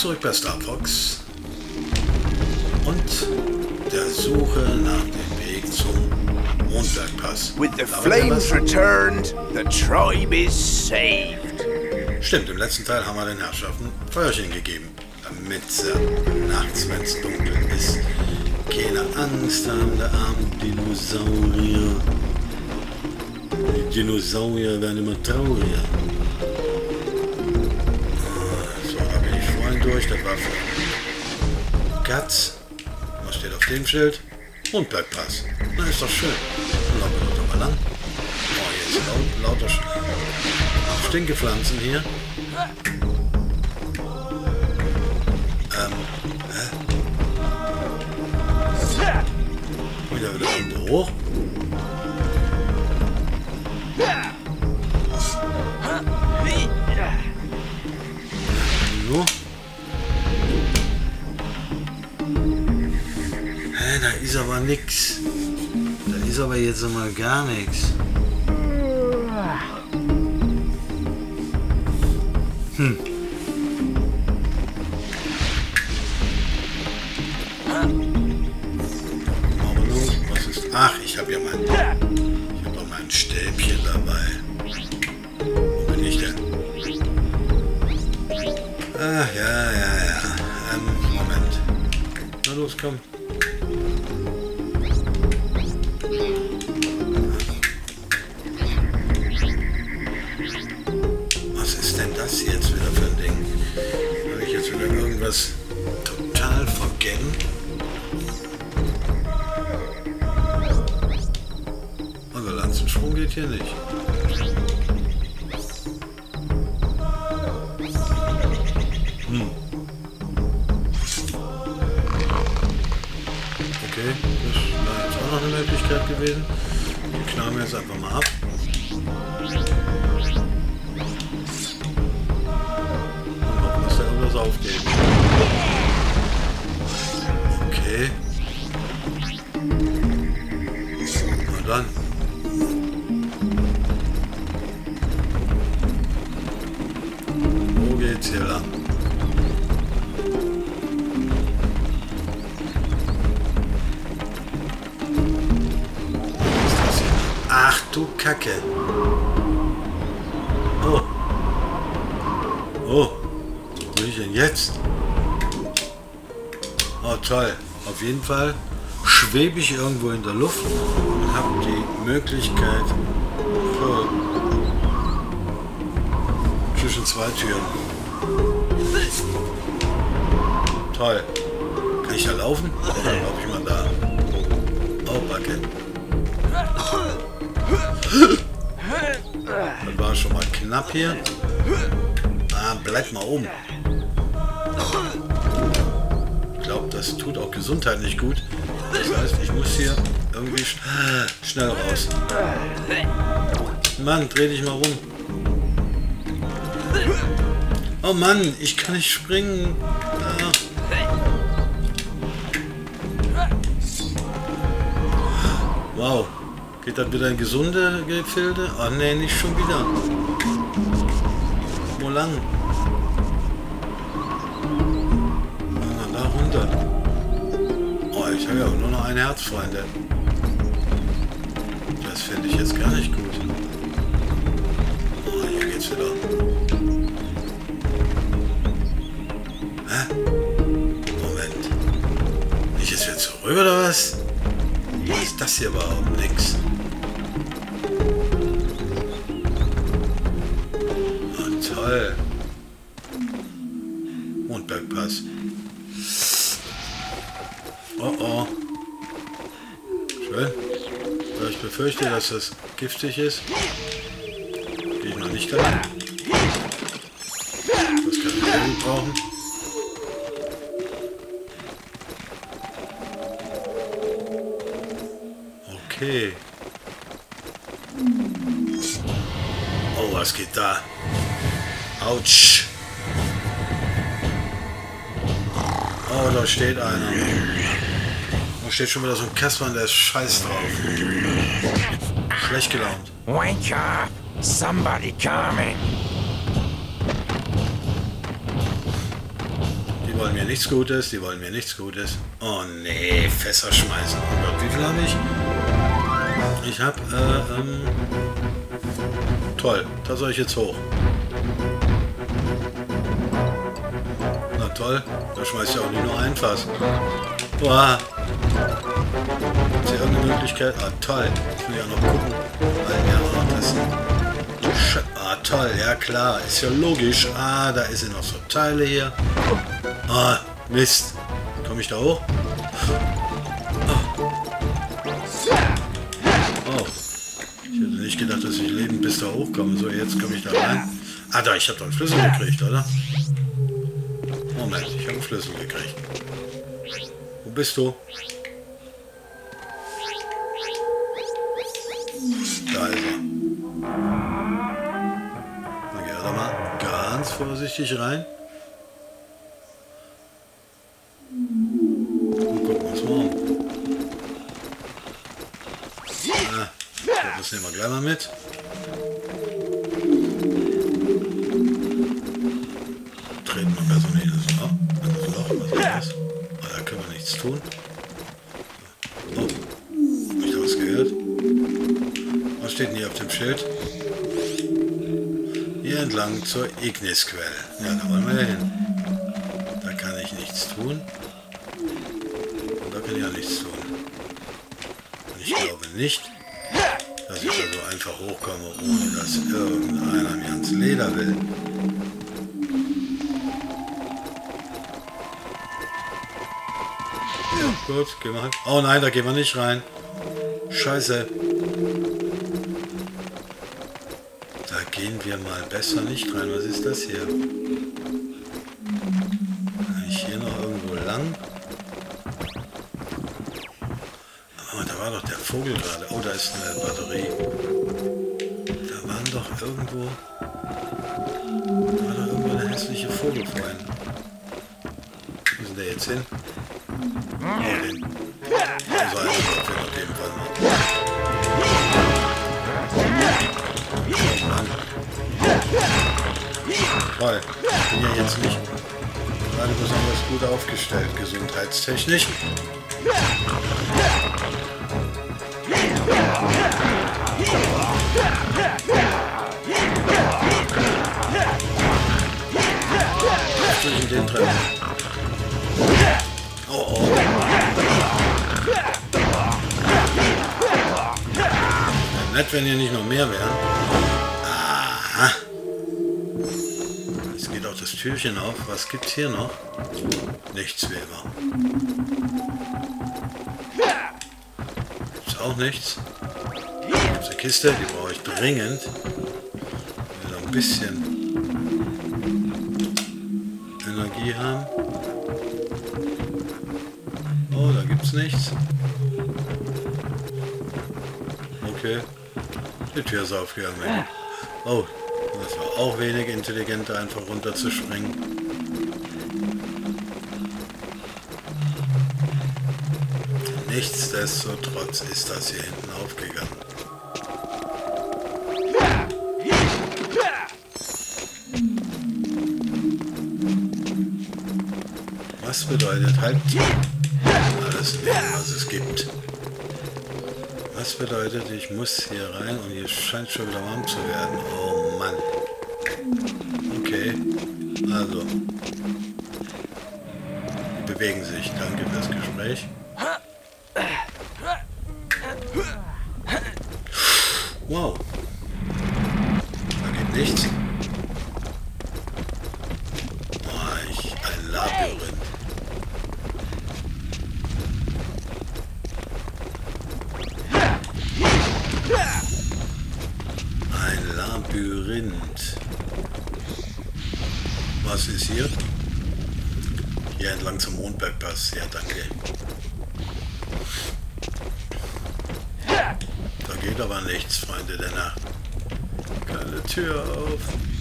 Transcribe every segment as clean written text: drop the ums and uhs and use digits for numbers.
zurück bei Star Fox und der Suche nach dem Weg zum Mondbergpass. With the flames returned, the tribe is saved. Stimmt, im letzten Teil haben wir den Herrschaften Feuerchen gegeben, damit sie nachts, wenn es dunkel ist, keine Angst haben, der armen Dinosaurier. Die Dinosaurier werden immer trauriger. So, da bin ich vorhin durch, das war für Katz. Was steht auf dem Schild? Mondbergpass. Na, ist doch schön. Dann laufen wir doch mal lang. Oh, hier ist lauter Stinkepflanzen hier. Hä? Wieder irgendwo hoch. So. Hä, da ist aber nix. Da ist aber jetzt mal gar nichts. Was ist? Ach, ich habe ja mein Stäbchen dabei. Wo bin ich denn? Ach, ja. Moment. Na los, komm. Was ist denn das jetzt wieder für ein Ding? Habe ich jetzt wieder irgendwas total vergessen? Also Lanzensprung geht hier nicht. Okay, das war jetzt auch noch eine Möglichkeit gewesen. Wir knallen jetzt einfach mal ab. Und hoffen, dass da irgendwas aufgeht. Okay. Na dann. Wo geht's hier lang? Ach du Kacke. Oh. Oh. Wo bin ich denn jetzt? Oh toll. Auf jeden Fall schwebe ich irgendwo in der Luft und habe die Möglichkeit zwischen zwei Türen. Toll. Kann ich da laufen? Oder laufe ich mal da? Oh, Backe. Das war schon mal knapp hier. Ah, bleib mal um. Ich glaube, das tut auch Gesundheit nicht gut. Das heißt, ich muss hier irgendwie schnell raus. Mann, dreh dich mal rum. Oh Mann, ich kann nicht springen. Ah. Wow. Geht das wieder in gesunde Gefilde? Ah ne, nicht schon wieder. Wo lang? Ah, da runter. Oh, ich habe ja auch nur noch ein Herz, Freunde. Das finde ich jetzt gar nicht gut. Oh, hier geht's wieder. Hä? Moment. Bin ich jetzt wieder zurück oder was? Was ist das hier überhaupt? Nix. Oh, toll. Mondbergpass. Oh oh. Schön. Aber ich befürchte, dass das giftig ist. Gehe ich noch nicht daran. Das kann ich nicht brauchen. Okay. Oh, was geht da? Autsch. Oh, da steht einer. Da steht schon wieder so ein Kasper, der ist scheiß drauf. Schlecht gelaunt. Wake up! Somebody coming! Die wollen mir nichts Gutes, die wollen mir nichts Gutes. Oh nee, Fässer schmeißen. Oh Gott, wie viel habe ich? Ich habe, toll, da soll ich jetzt hoch. Na toll, da schmeißt ja auch nicht nur ein Fass. Boah. Ist hier irgendeine Möglichkeit? Ah, toll. Ich will ja noch gucken. Weil, ja, das ah, toll, ja klar, ist ja logisch. Ah, da ist ja noch so Teile hier. Ah, Mist. Komme ich da hoch? Oh. Ich hätte nicht gedacht, dass ich lebend bis da hochkomme. So, jetzt komme ich da rein. Ah, da, ich habe doch einen Schlüssel gekriegt, oder? Moment, ich habe einen Schlüssel gekriegt. Wo bist du? Da ist er. Dann geh da mal ganz vorsichtig rein. Und gucken wir uns mal um. Ah, das nehmen wir gleich mal mit. Treten wir besser nicht in das Loch. Was ist das? Oh, da können wir nichts tun. Oh, hab ich da was gehört? Was steht denn hier auf dem Schild? Hier entlang zur Ignisquelle. Ja, da wollen wir ja hin. Da kann ich nichts tun. Und da kann ich auch nichts tun. Und ich glaube nicht, dass ich da so einfach hochkomme, ohne dass irgendeiner mir ans Leder will. Ja, gut, gehen wir halt. Oh nein, da gehen wir nicht rein. Scheiße. Da gehen wir mal besser nicht rein. Was ist das hier? Kann ich hier noch irgendwo lang? Aber da war doch der Vogel gerade. Oh, da ist eine Batterie. Da waren doch irgendwo... Da war doch irgendwo eine hässliche Vogel vorhin. Wo ist denn der jetzt hin? Oh, den. Also einen Kopf auf jeden Fall mal. Oh Mann. Toll. Ich bin ja jetzt nicht gerade besonders gut aufgestellt, gesundheitstechnisch. Was soll ich in den treffen? Oh, oh. Nett, wenn hier nicht noch mehr wären. Aha. Jetzt geht auch das Türchen auf. Was gibt's hier noch? Nichts wie immer. Gibt's auch nichts. Hier gibt's eine Kiste, die brauche ich dringend. Ich will noch ein bisschen Energie haben. Oh, da gibt's nichts. Okay. Die Tür ist aufgegangen. Oh, das war auch wenig intelligenter, einfach runterzuspringen. Nichtsdestotrotz ist das hier hinten aufgegangen. Was bedeutet halt alles nehmen, was es gibt? Was bedeutet, ich muss hier rein und hier scheint schon wieder warm zu werden. Oh Mann. Okay. Also. Die bewegen sich. Danke fürs Gespräch. Wow. Da geht nichts. Oh, ein Labyrinth. Ein Labyrinth. Was ist hier? Hier entlang zum Mondbergpass. Ja, danke. Da geht aber nichts, Freunde der Nacht. Keine Tür auf.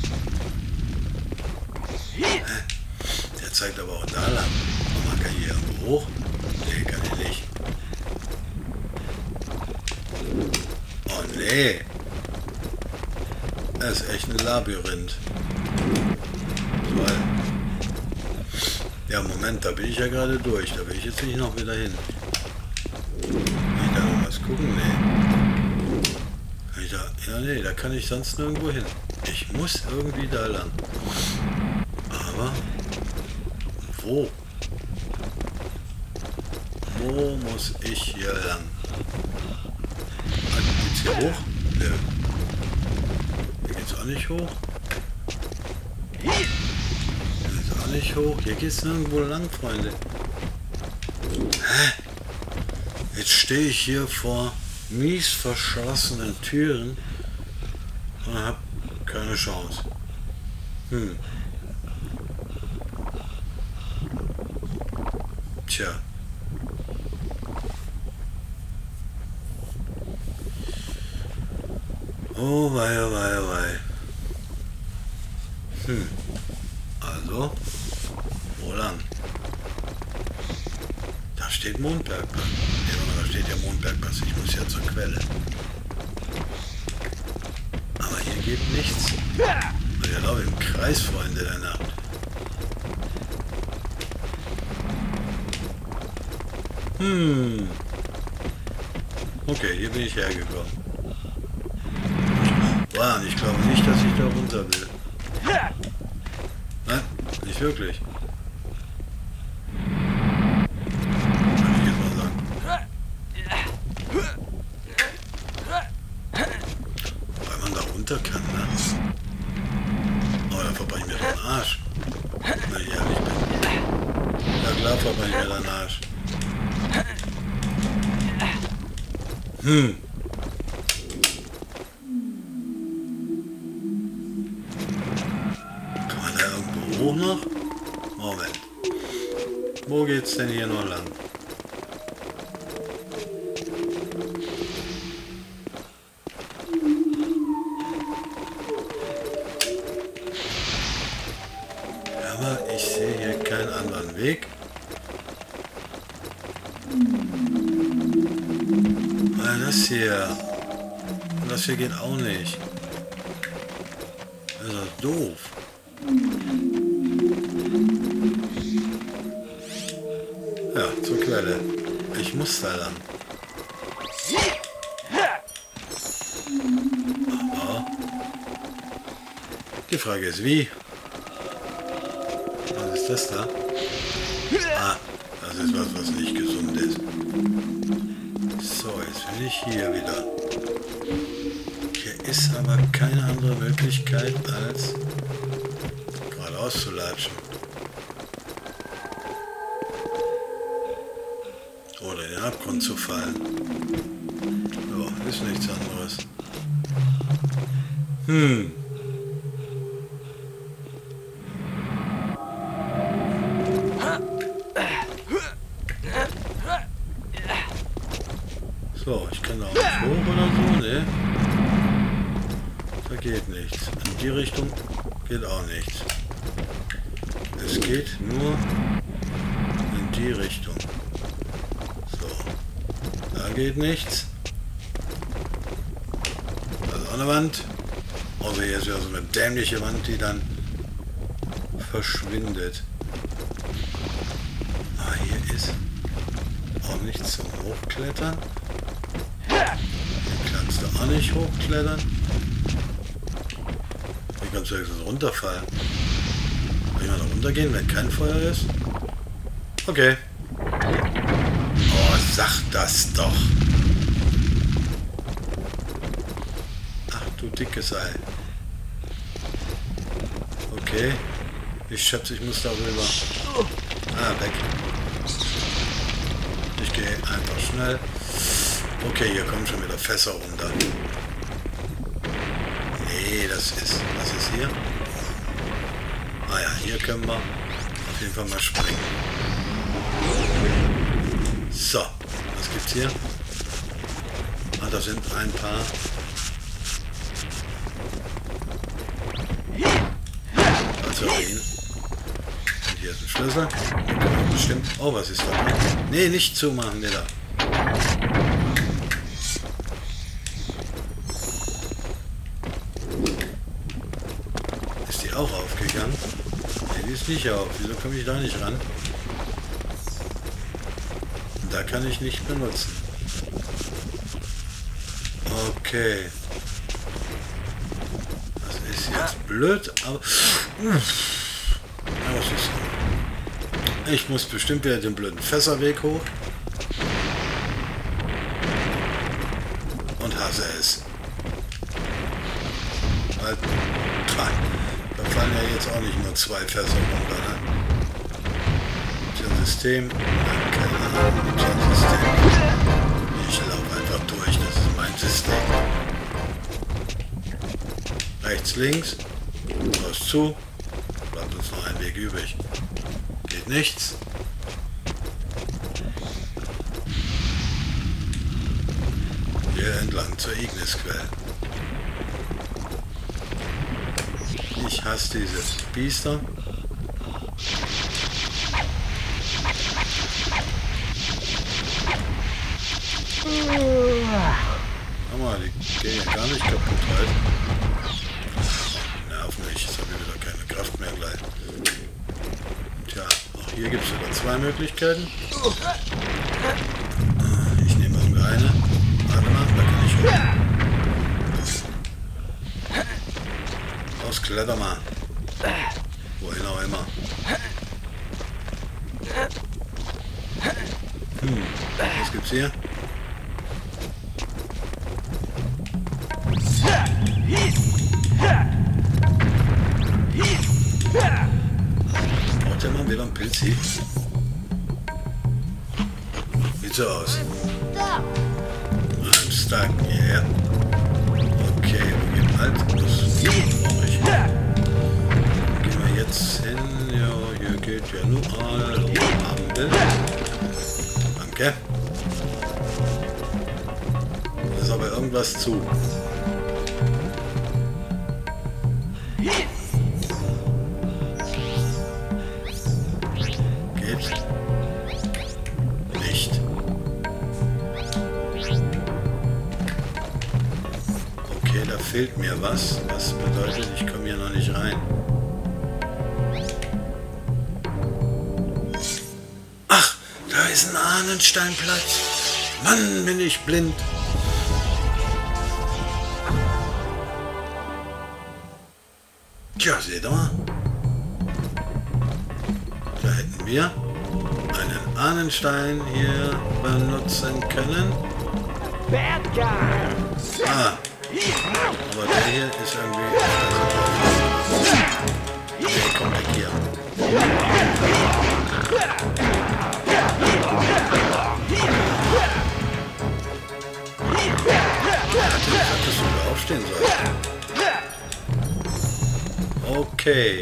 Der zeigt aber auch da lang. Man kann hier irgendwo hoch. Nee, kann ich nicht. Oh nee. Das ist echt ein Labyrinth. Weil Ja, Moment, da bin ich ja gerade durch. Da will ich jetzt nicht noch wieder hin. Kann ich da noch was gucken? Nee. Kann ich da... Ja, nee, da kann ich sonst nirgendwo hin. Ich muss irgendwie da lang. Aber... Wo? Wo muss ich hier lang? Geht's hier hoch? Nö. Hier geht's auch nicht hoch. Hier geht's auch nicht hoch. Hier geht's nirgendwo lang, Freunde. Hä? Jetzt stehe ich hier vor mies verschlossenen Türen und habe keine Chance. Tja. Oh wei, oh wei, oh wei. Also, wo lang? Da steht Mondbergpass. Ja, da steht ja Mondbergpass. Ich muss ja zur Quelle. Aber hier geht nichts. Und ich laufe im Kreis, Freunde der Nacht. Okay, hier bin ich hergekommen. Wow, ich glaube nicht, dass ich da runter will. Nein, nicht wirklich. Kann ich jetzt mal sagen. Weil man da runter kann, ne? Oh, da verbrenne ich mir den Arsch. Wenn ich ehrlich bin. Ja klar verbrenne ich mir den Arsch. Kann man da irgendwo hoch noch? Moment. Wo geht's denn hier noch lang? Aber ich sehe hier keinen anderen Weg. Das hier. Und das hier geht auch nicht. Das ist doch doof. Ja, zur Quelle. Ich muss da lang. Aber die Frage ist wie. Was ist das da? Ah, das ist was, was nicht gesund ist. So, jetzt bin ich hier wieder. Hier ist aber keine andere Möglichkeit, als geradeaus zu latschen. Oder in den Abgrund zu fallen. So, ist nichts anderes. So, ich kann da auch nicht hoch oder so, ne? Da geht nichts. In die Richtung geht auch nichts. Es geht nur in die Richtung. So, da geht nichts. Da ist auch eine Wand. Außer hier ist ja so eine dämliche Wand, die dann verschwindet. Ah, hier ist auch nichts zum Hochklettern. Hier kannst du auch nicht hochklettern. Hier kannst du höchstens runterfallen. Kann ich mal noch runtergehen, wenn kein Feuer ist? Okay. Oh, sag das doch. Ach du dickes Ei. Okay. Ich schätze, ich muss darüber. Ah, weg. Ich gehe einfach schnell. Okay, hier kommen schon wieder Fässer runter. Nee, das ist... Was ist hier? Ah ja, hier können wir auf jeden Fall mal springen. So, was gibt's hier? Ah, da sind ein paar... Batterien. Und hier ist ein Schlüssel. Da kann man bestimmt... Oh, was ist da drin? Nee, nicht zumachen, Digga. Ist die auch aufgegangen? die ist nicht auf. Wieso komme ich da nicht ran? Da kann ich nicht benutzen. Okay. Das ist jetzt blöd, aber... Ich muss bestimmt wieder den blöden Fässerweg hoch. Und hasse es. Weil, da fallen ja jetzt auch nicht nur 2 Fässer runter, ne? Tja, System. Keine Ahnung, tja, System. Ich laufe einfach durch, das ist mein System. Rechts, links. Los zu. Bleibt uns noch ein Weg übrig. Geht nichts. Hier entlang zur Ignisquelle. Ich hasse diese Biester. Aber die gehen ja gar nicht kaputt halt. Nerv mich, jetzt habe ich wieder keine Kraft mehr gleich. Tja, auch hier gibt es sogar 2 Möglichkeiten. Ich nehme irgendeine. Warte mal, da kann ich hoch. Los, kletter mal. Wohin auch immer. Was gibt's hier? Braucht der Mann wieder ein Pilz hier? Sieht so aus. I'm stuck, yeah. Okay, wo geht halt? Das brauche ich. Gehen wir jetzt hin. Ja, hier geht ja nur all haben will. Danke. Da ist aber irgendwas zu. Geht nicht. Okay, da fehlt mir was. Was bedeutet, ich komme hier noch nicht rein. Ach, da ist ein Ahnensteinplatz. Mann, bin ich blind. Tja, seht ihr mal. Da hätten wir einen Ahnenstein hier benutzen können. Ah, aber der hier ist irgendwie... Okay, komm weg hier. Ich dachte, dass du wieder aufstehen sollst. Okay.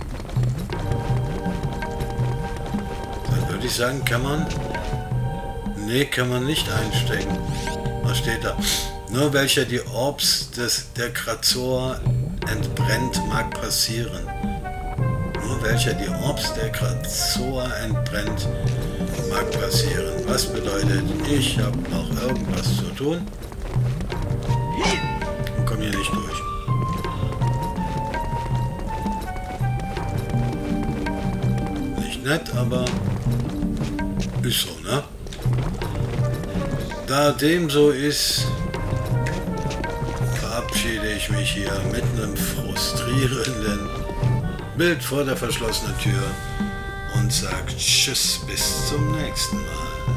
Dann würde ich sagen, kann man... Nee, kann man nicht einstecken. Was steht da? Nur welcher die Orbs der Krazor entbrennt, mag passieren. Nur welcher die Orbs der Krazor entbrennt, mag passieren. Was bedeutet, ich habe noch irgendwas zu tun und komme hier nicht durch. Nicht nett, aber ist so, ne? Da dem so ist, verabschiede ich mich hier mit einem frustrierenden Bild vor der verschlossenen Tür und sage Tschüss, bis zum nächsten Mal.